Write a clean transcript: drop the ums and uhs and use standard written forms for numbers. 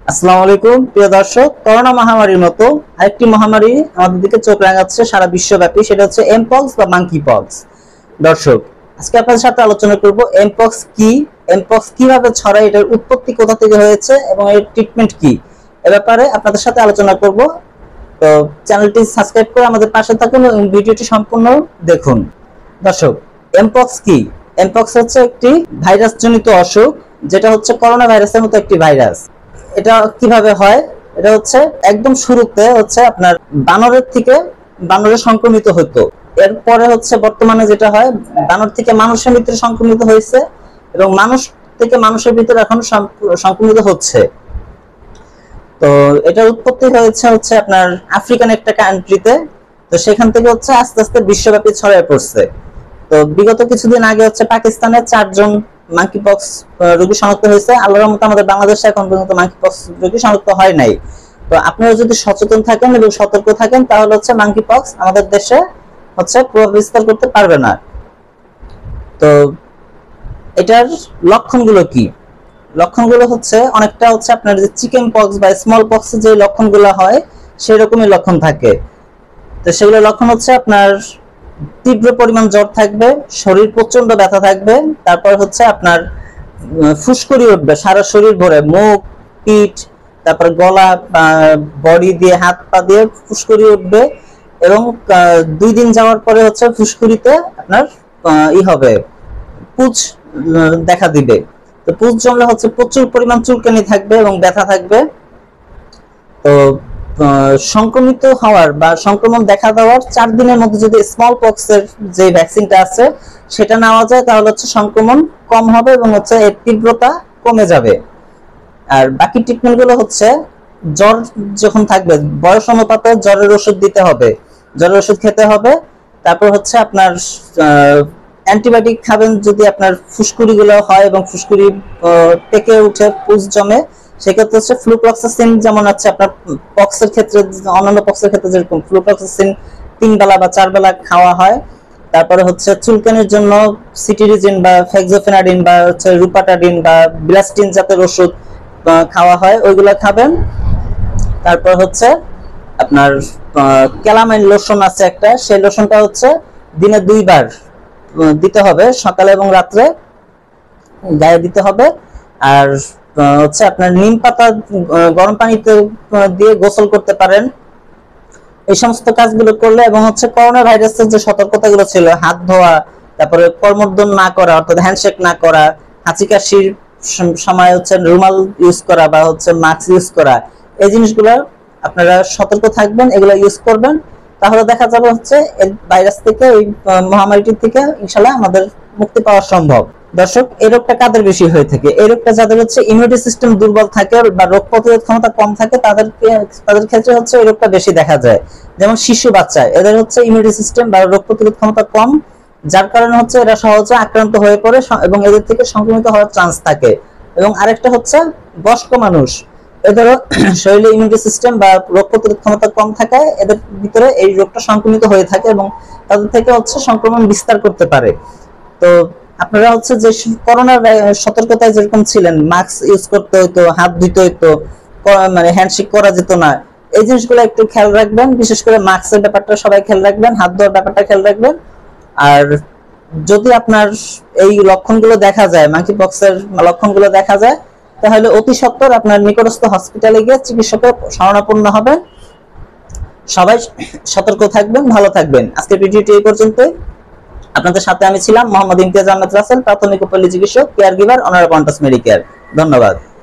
আসসালামু আলাইকুম প্রিয় দর্শক, করোনা মহামারীর মতো আরেকটি মহামারী আমাদের দিকে চোখ রাঙাচ্ছে সারা বিশ্বব্যাপী, সেটা হচ্ছে এমপক্স বা মাঙ্কি পক্স। দর্শক, আজকে আপনাদের সাথে আলোচনা করব এমপক্স কি, এমপক্স কিভাবে ছড়ায়, এটার উৎপত্তি কোথা থেকে হয়েছে এবং এর ট্রিটমেন্ট কি, এ ব্যাপারে আপনাদের সাথে আলোচনা করব। তো চ্যানেলটি সাবস্ক্রাইব করে আমাদের পাশে থাকুন এবং ভিডিওটি সম্পূর্ণ দেখুন। দর্শক, এমপক্স কি? এমপক্স হচ্ছে একটি ভাইরাস জনিত অসুখ, যেটা হচ্ছে করোনা ভাইরাসের মতো একটি ভাইরাস। এটা কিভাবে হয়? এটা হচ্ছে একদম শুরুতে হচ্ছে আপনার বানরে সংক্রমিত হতো। এরপরে হচ্ছে বর্তমানে যেটা হয়, বানর থেকে মানুষের ভিতরে সংক্রমিত হয়েছে এবং মানুষ থেকে মানুষের ভিতরে এখন সংক্রমিত হচ্ছে। তো এটার উৎপত্তি হচ্ছে আপনার আফ্রিকান একটা কান্ট্রিতে। তো সেখান থেকে হচ্ছে আস্তে আস্তে বিশ্বব্যাপী ছড়িয়ে পড়ছে। তো বিগত কিছুদিন আগে হচ্ছে পাকিস্তানে 4 জন মাঙ্কি পক্স রোগী শনাক্ত হয়েছে। আল্লাহর রহমতে আমাদের বাংলাদেশে এখন পর্যন্ত মাঙ্কি পক্স রোগী শনাক্ত হয় নাই। তো আপনারা যদি সচেতন থাকেন এবং সতর্ক থাকেন, তাহলে হচ্ছে মাঙ্কি পক্স আমাদের দেশে হচ্ছে প্রভাব বিস্তার করতে পারবে না। তো এটার লক্ষণগুলো কি? লক্ষণগুলো হচ্ছে অনেকটা হচ্ছে আপনার যে চিকেন পক্স বা স্মল পক্স যে লক্ষণগুলো হয়, সেই রকমই লক্ষণ থাকে। তো সেগুলো লক্ষণ হচ্ছে আপনার তীব্র পরিমাণ জ্বর থাকবে, শরীর প্রচন্ড ব্যথা থাকবে, তারপর হচ্ছে আপনার ফুসকুড়ি উঠবে সারা শরীর ভরে, মুখ, পিঠ, তারপর গলা, বডি দিয়ে, হাত পা দিয়ে ফুসকুড়ি উঠবে এবং 2 দিন যাওয়ার পরে হচ্ছে ফুসকুড়িতে আপনার হবে, পুঁজ দেখা দিবে। তো পুঁজ জমলে হচ্ছে প্রচুর পরিমাণ চুলকানি থাকবে এবং ব্যথা থাকবে। তো সংক্রমিত হওয়ার বা সংক্রমণ দেখা দেওয়ার 4 দিনের মধ্যে যদি স্মল পক্সের যে ভ্যাকসিনটা আছে সেটা নেওয়া যায়, তাহলে হচ্ছে সংক্রমণ কম হবে এবং হচ্ছে এর তীব্রতা কমে যাবে। আর বাকি ট্রিটমেন্ট গুলো হচ্ছে, জ্বর যখন থাকবে বয়স অনুপাতে জ্বরের ওষুধ দিতে হবে, জ্বরের ওষুধ খেতে হবে। তারপর হচ্ছে আপনার অ্যান্টিবায়োটিক খাবেন যদি আপনার ফুসকুড়ি গুলো হয় এবং ফুসকুড়ি পেকে উঠে পুঁজ জমে, সেক্ষেত্রে হচ্ছে ফ্লুক্লক্সাসিন, যেমন হচ্ছে আপনার পক্সের ক্ষেত্রে, অন্যান্য পক্সের ক্ষেত্রে যেরকম ফ্লুক্লক্সাসিন 3 বেলা বা 4 বেলা খাওয়া হয়। তারপরে হচ্ছে চুলকানির জন্য সিটিরিজিন বা ফেক্সোফেনাডিন বা হচ্ছে রুপাটাডিন বা ব্লাস্টিন জাতের ওষুধ খাওয়া হয়, ওইগুলো খাবেন। তারপর হচ্ছে আপনার ক্যালামাইন লোশন আছে একটা, সেই লোশনটা হচ্ছে দিনে 2 বার দিতে হবে, সকালে এবং রাত্রে গায়ে দিতে হবে। আর হচ্ছে আপনার নিম পাতা গরম পানিতে দিয়ে গোসল করতে পারেন। এই সমস্ত কাজগুলো করলে এবং হচ্ছে করোনা ভাইরাসের যে সতর্কতাগুলো ছিল, হাত ধোয়া, তারপরে কর্মর্দন না করা অর্থাৎ হ্যান্ডশেক না করা, হাঁচি কাশির সময় হচ্ছে রুমাল ইউজ করা বা হচ্ছে মাস্ক ইউজ করা, এই জিনিসগুলো আপনারা সতর্ক থাকবেন, এগুলো ইউজ করবেন। তাহলে দেখা যাবে হচ্ছে এই ভাইরাস থেকে, এই মহামারীটির থেকে ইনশাআল্লাহ আমাদের মুক্তি পাওয়া সম্ভব। দর্শক, এই রোগটা কাদের বেশি হয়ে থাকে? এই রোগটা যাদের হচ্ছে ইমিউনিটি সিস্টেম দুর্বল থাকে বা রোগ প্রতিরোধ ক্ষমতা কম থাকে, তাদের ক্ষেত্রে হচ্ছে এই রোগটা বেশি দেখা যায়। যেমন শিশু বাচ্চা, এদের হচ্ছে ইমিউনিটি সিস্টেম বা রোগ প্রতিরোধ ক্ষমতা কম, যার কারণে হচ্ছে এরা সহজে আক্রান্ত হয়ে পড়ে এবং এদের থেকে সংক্রমিত হওয়ার চান্স থাকে। এবং আরেকটা হচ্ছে বয়স্ক মানুষ, এদেরও শরীরে ইমিউনিটি সিস্টেম বা রোগ প্রতিরোধ ক্ষমতা কম থাকায় এদের ভিতরে এই রোগটা সংক্রমিত হয়ে থাকে এবং তাদের থেকে হচ্ছে সংক্রমণ বিস্তার করতে পারে। তো আপনারা হচ্ছে যে করোনার সতর্কতায় যেরকম ছিলেন, মাস্ক ইউজ করতে হইতো, হাত ধুতে হইতো, মানে হ্যান্ডশেক করা যেত না, এই জিনিসগুলো একটু খেয়াল রাখবেন। বিশেষ করে মাস্কের ব্যাপারটা সবাই খেয়াল রাখবেন, হাত ধোয়ার ব্যাপারটা খেয়াল রাখবেন। আর যদি আপনার এই লক্ষণগুলো দেখা যায়, মাঙ্কি পক্সের লক্ষণগুলো দেখা যায়, তাহলে অতি সত্বর আপনার নিকটস্থ হসপিটালে গিয়ে চিকিৎসকের শরণাপন্ন হবেন। সবাই সতর্ক থাকবেন, ভালো থাকবেন। আজকের ভিডিওটি এই পর্যন্তই। আপনাদের সাথে আমি ছিলাম মোহাম্মদ ইমতিয়াজ আহমেদ রাসেল, প্রাথমিক ও পল্লী চিকিৎসক, কেয়ার গিভার, অনারা কন্টাস মেডিকেয়ার। ধন্যবাদ।